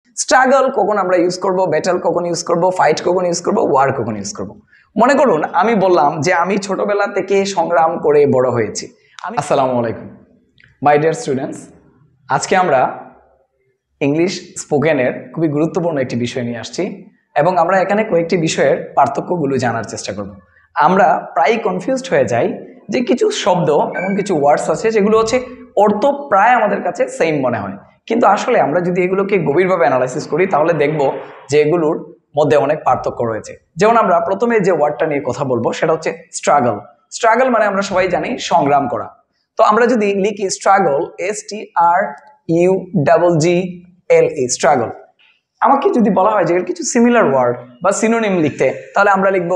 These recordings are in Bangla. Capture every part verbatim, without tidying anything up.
স্ট্রাগল কখন আমরা ইউজ করব, ব্যাটল কখন ইউজ করব, ফাইট কখন ইউজ করব, ওয়ার কখন ইউজ করব। মনে করুন আমি বললাম যে আমি ছোটবেলা থেকে সংগ্রাম করে বড় হয়েছি। আমি আসসালামু আলাইকুম মাই ডিয়ার স্টুডেন্টস, আজকে আমরা ইংলিশ স্পোকেনের খুবই গুরুত্বপূর্ণ একটি বিষয় নিয়ে আসছি এবং আমরা এখানে কয়েকটি বিষয়ের পার্থক্যগুলো জানার চেষ্টা করব। আমরা প্রায় কনফিউজড হয়ে যাই যে কিছু শব্দ এমন কিছু ওয়ার্ডস আছে যেগুলো হচ্ছে অর্থ প্রায় আমাদের কাছে সেম মনে হয়, কিন্তু আসলে আমরা যদি এগুলোকে গভীরভাবে অ্যানালাইসিস করি তাহলে দেখব যে এগুলোর মধ্যে অনেক পার্থক্য রয়েছে। যেমন আমরা প্রথমে যে ওয়ার্ডটা নিয়ে কথা বলবো সেটা হচ্ছে স্ট্রাগল। স্ট্রাগল মানে আমরা সবাই জানি সংগ্রাম করা। তো আমরা যদি লিখি struggle, S T R U double G L E, struggle, আমাকে যদি বলা হয় যে এর কিছু সিমিলার ওয়ার্ড বা সিনোনিম লিখতে, তাহলে আমরা লিখব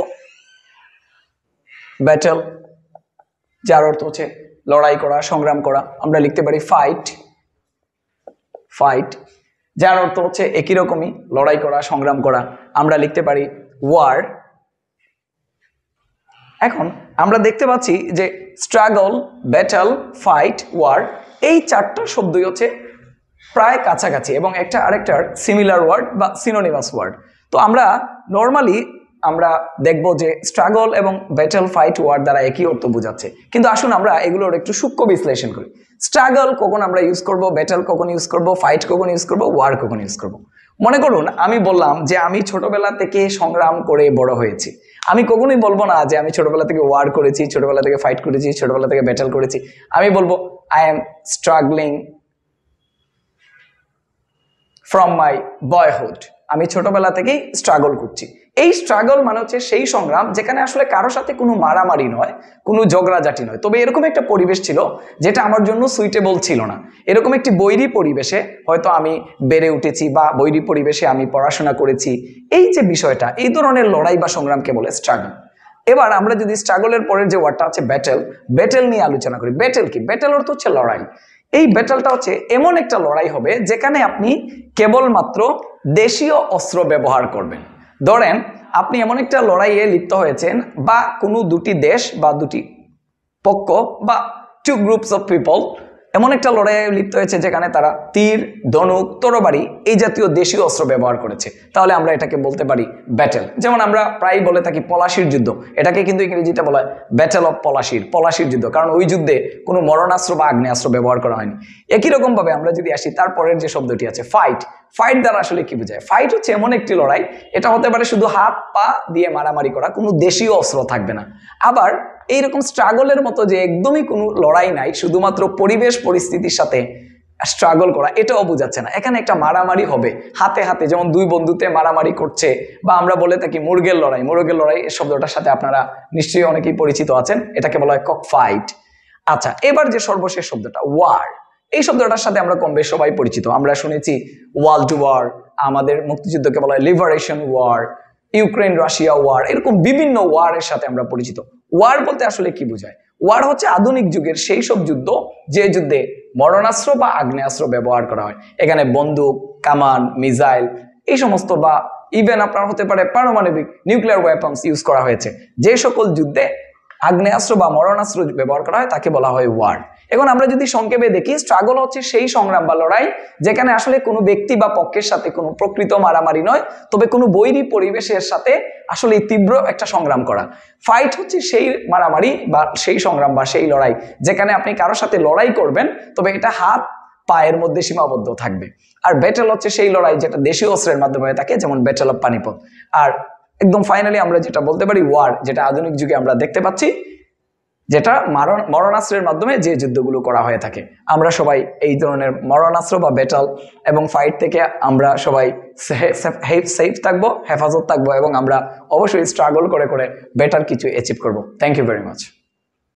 ব্যাটল, যার অর্থ হচ্ছে লড়াই করা, সংগ্রাম করা। আমরা লিখতে পারি ফাইট, ফাইট, যার অর্থ হচ্ছে একই রকমই লড়াই করা, সংগ্রাম করা। আমরা লিখতে পারি ওয়ার। এখন আমরা দেখতে পাচ্ছি যে স্ট্রাগল, ব্যাটল, ফাইট, ওয়ার এই চারটা শব্দই হচ্ছে প্রায় কাছাকাছি এবং একটা আরেকটার সিমিলার ওয়ার্ড বা সিনোনিমাস ওয়ার্ড। তো আমরা নর্মালি আমরা দেখব যে স্ট্রাগল এবং ব্যাটল, ফাইট, ওয়ার দ্বারা একই অর্থ বোঝাচ্ছে, কিন্তু আসুন আমরা এগুলোর একটু সূক্ষ্ম বিশ্লেষণ করি। স্ট্রাগল কখন আমরা ইউজ করব, ব্যাটল কখন ইউজ করব, ফাইট কখন ইউজ করব, ওয়ার কখন ইউজ করব। মনে করুন আমি বললাম যে আমি ছোটবেলা থেকে সংগ্রাম করে বড় হয়েছি। আমি কখনোই বলবো না যে আমি ছোটবেলা থেকে ওয়ার করেছি, ছোটবেলা থেকে ফাইট করেছি, ছোটবেলা থেকে ব্যাটল করেছি। আমি বলবো I am struggling from my boyhood. আমি ছোটবেলা থেকেই স্ট্রাগল করছি। এই স্ট্রাগল মানে হচ্ছে সেই সংগ্রাম যেখানে আসলে কারোর সাথে কোনো মারামারি নয়, কোনো ঝগড়াঝাটি নয়, তবে এরকম একটা পরিবেশ ছিল যেটা আমার জন্য সুইটেবল ছিল না। এরকম একটি বৈরী পরিবেশে হয়তো আমি বেড়ে উঠেছি বা বৈরী পরিবেশে আমি পড়াশোনা করেছি। এই যে বিষয়টা, এই ধরনের লড়াই বা সংগ্রামকে বলে স্ট্রাগল। এবার আমরা যদি স্ট্রাগলের পরের যে ওয়ার্ডটা আছে ব্যাটেল, ব্যাটেল নিয়ে আলোচনা করি। ব্যাটেল কি? ব্যাটেল অর্থ হচ্ছে লড়াই। এই ব্যাটেলটা হচ্ছে এমন একটা লড়াই হবে যেখানে আপনি কেবলমাত্র দেশীয় অস্ত্র ব্যবহার করবেন। ধরেন আপনি এমন একটা লড়াইয়ে লিপ্ত হয়েছেন বা কোনো দুটি দেশ বা দুটি পক্ষ বা টু গ্রুপস অফ পিপল এমন একটা লড়াইয়ে লিপ্ত হয়েছে যেখানে তারা তীর, ধনুক, তরবারি এই জাতীয় দেশীয় অস্ত্র ব্যবহার করেছে, তাহলে আমরা এটাকে বলতে পারি ব্যাটেল। যেমন আমরা প্রায় বলে থাকি পলাশির যুদ্ধ, এটাকে কিন্তু ইংরেজিতে বলা হয় ব্যাটেল অফ পলাশির, পলাশির যুদ্ধ, কারণ ওই যুদ্ধে কোনো মরণাস্ত্র বা আগ্নেয়াস্ত্র ব্যবহার করা হয়নি। একই রকম ভাবে আমরা যদি আসি তারপরের যে শব্দটি আছে ফাইট, ফাইট দ্বারা আসলে কি বোঝায়? ফাইট হচ্ছে এমন একটি লড়াই, এটা হতে পারে শুধু হাত পা দিয়ে মারামারি করা, কোনো দেশীয় অস্ত্র থাকবে না। আবার এইরকম স্ট্রাগলের মতো যে একদমই কোনো লড়াই নাই, শুধুমাত্র পরিবেশ পরিস্থিতির সাথে স্ট্রাগল করা, এটাও বোঝাচ্ছে না। এখানে একটা মারামারি হবে হাতে হাতে, যেমন দুই বন্ধুতে মারামারি করছে, বা আমরা বলে থাকি মুরগের লড়াই। মুরগের লড়াই এই শব্দটার সাথে আপনারা নিশ্চয়ই অনেকেই পরিচিত আছেন, এটাকে বলা হয় কক ফাইট। আচ্ছা, এবার যে সর্বশেষ শব্দটা ওয়ার, এই শব্দটার সাথে আমরা কম বেশ সবাই পরিচিত। আমরা শুনেছি ওয়ার্ল্ড ওয়ার, আমাদের মুক্তিযুদ্ধকে বলা হয় liberation war, Ukraine Russia war, এরকম বিভিন্ন ওয়ারের সাথে আমরা পরিচিত। ওয়ার বলতে আসলে কি বোঝায়? ওয়ার হচ্ছে আধুনিক যুগের সেই সব যুদ্ধ যে যুদ্ধে মরণাস্ত্র বা আগ্নেয়াস্ত্র ব্যবহার করা হয়। এখানে বন্দুক, কামান, মিসাইল এই সমস্ত, বা ইভেন আপনার হতে পারে পারমাণবিক নিউক্লিয়ার ওয়েপন্স ইউজ করা হয়েছে। যে সকল যুদ্ধে আগ্নেয়াস্ত্র বা মরণাস্ত্র ব্যবহার করা হয় তাকে বলা হয় ওয়ার। এখন আমরা যদি সংক্ষেপে দেখি, স্ট্রাগল হচ্ছে সেই সংগ্রাম বা লড়াই যেখানে আসলে কোনো ব্যক্তি বা পক্ষের সাথে কোনো প্রকৃত মারামারি নয়, তবে কোনো বৈরী পরিবেশের সাথে আসলে তীব্র একটা সংগ্রাম করা। ফাইট হচ্ছে সেই মারামারি বা সেই সংগ্রাম বা সেই লড়াই যেখানে আপনি কারোর সাথে লড়াই করবেন, তবে এটা হাত পায়ের মধ্যে সীমাবদ্ধ থাকবে। আর ব্যাটেল হচ্ছে সেই লড়াই যেটা দেশীয় অস্ত্রের মাধ্যমে হয়ে থাকে, যেমন ব্যাটেল অফ পানিপথ। আর একদম ফাইনালি আমরা যেটা বলতে পারি ওয়ার, যেটা আধুনিক যুগে আমরা দেখতে পাচ্ছি, যেটা মারণ মরণাস্ত্রের মাধ্যমে যে যুদ্ধগুলো করা হয়ে থাকে। আমরা সবাই এই ধরনের মরণাস্ত্র বা ব্যাটল এবং ফাইট থেকে আমরা সবাই সেফ থাকবো, হেফাজত থাকবো, এবং আমরা অবশ্যই স্ট্রাগল করে করে বেটার কিছু অ্যাচিভ করবো। Thank you very much.